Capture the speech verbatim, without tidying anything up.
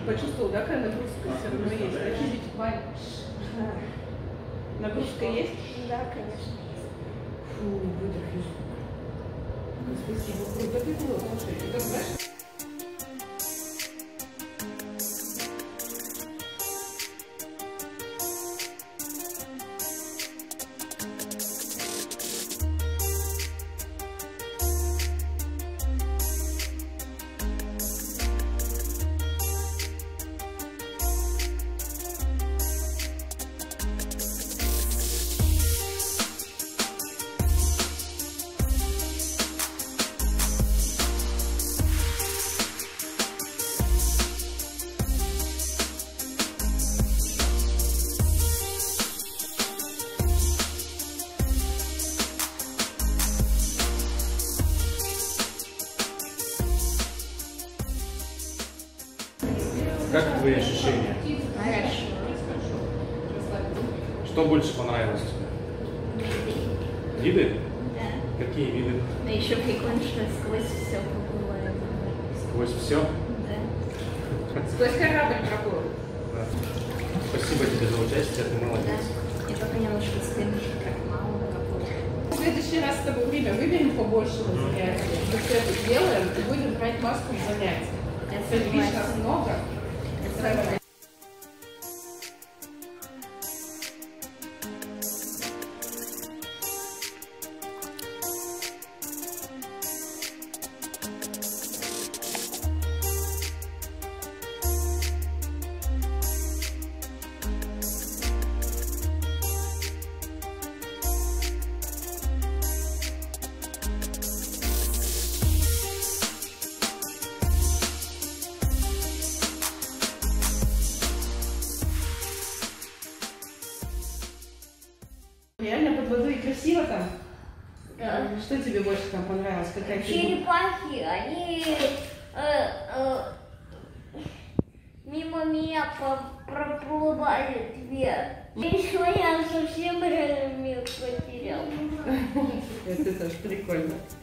Почувствовал, да, какая нагрузка все равно есть? Да, чуть-чуть хватит. Нагрузка есть? Да, конечно. Фу, выдохни. Спасибо, круто ты было, слушай, это знаешь? Как твои ощущения? Хорошо. Что больше понравилось тебе? Виды? Да. Какие виды? Но еще прикольно, что сквозь все побываю. Сквозь все? Да. Сквозь корабль проходит. Да. Спасибо тебе за участие, ты молодец. Да. Я только немножко стыдно, как мало работы. В следующий раз с тобой время выберем побольше на занятия. Мы все это сделаем и будем брать маску в занятия. Это Видишь, нас много. Это Реально под водой красиво там? Да. Что тебе больше там понравилось? Какая черепахи, они э, э, мимо меня проплывали две. Еще я совсем время потерял. Это тоже прикольно.